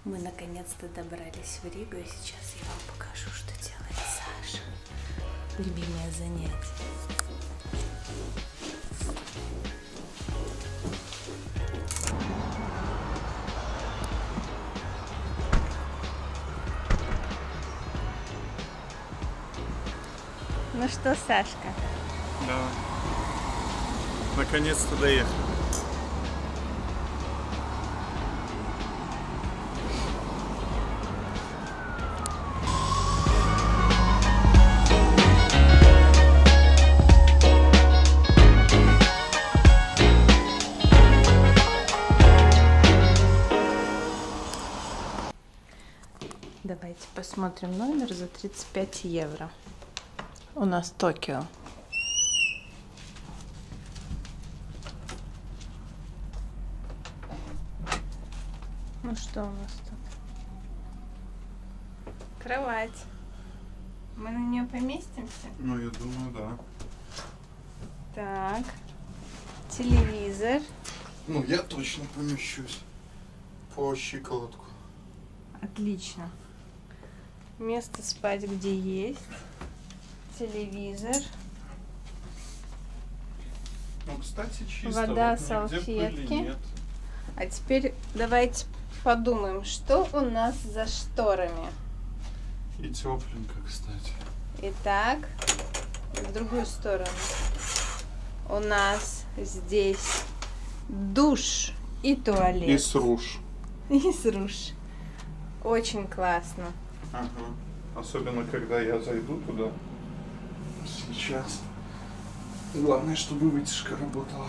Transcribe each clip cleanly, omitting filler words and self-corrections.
Мы наконец-то добрались в Ригу, и сейчас я вам покажу, что делает Саша. Любимое занятие. Ну что, Сашка? Да. Наконец-то доехали. Давайте посмотрим номер за 35 евро. У нас Токио. Ну что у нас тут? Кровать. Мы на нее поместимся? Ну, я думаю, да. Так. Телевизор. Ну, я точно помещусь. По щиколотку. Отлично. Место спать где есть. Телевизор. Ну, кстати, чисто. Вода, вот нигде салфетки. пыли нет. А теперь давайте подумаем, что у нас за шторами. И тепленько, кстати. Итак, в другую сторону. У нас здесь душ и туалет. И сруш. И сруш. Очень классно. Ага. Особенно, когда я зайду туда. Сейчас. Главное, чтобы вытяжка работала.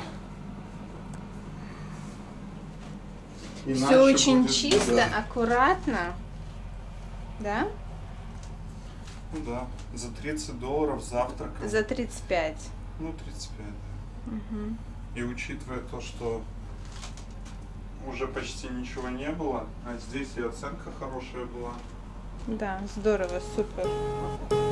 Иначе Все очень будет чисто, беда. аккуратно. Да? Ну да. За $30 завтрак. За 35. Ну, 35, да. Угу. И учитывая то, что уже почти ничего не было, а здесь и оценка хорошая была. Да, здорово, супер.